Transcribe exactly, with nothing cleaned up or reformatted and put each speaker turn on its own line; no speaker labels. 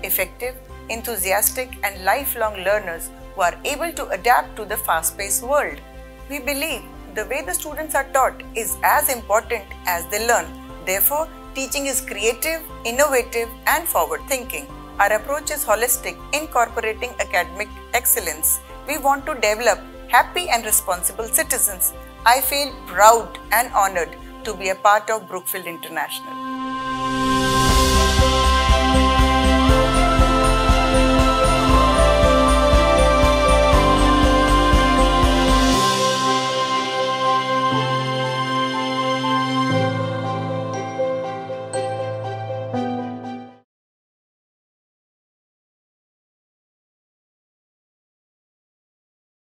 effective, enthusiastic, and lifelong learners who are able to adapt to the fast-paced world. We believe the way the students are taught is as important as they learn. Therefore, teaching is creative, innovative, and forward-thinking. Our approach is holistic, incorporating academic excellence. We want to develop happy and responsible citizens. I feel proud and honored to be a part of Brookfield International.